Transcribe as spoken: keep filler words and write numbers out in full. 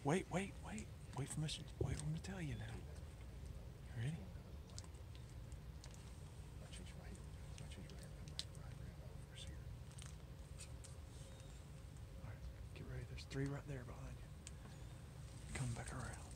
Wait, wait, wait. Wait for me. Wait for me to tell you now. You ready? Watch these right here. Watch these right here. Come back right around over here. All right, get ready. There's three right there behind you. Come back around.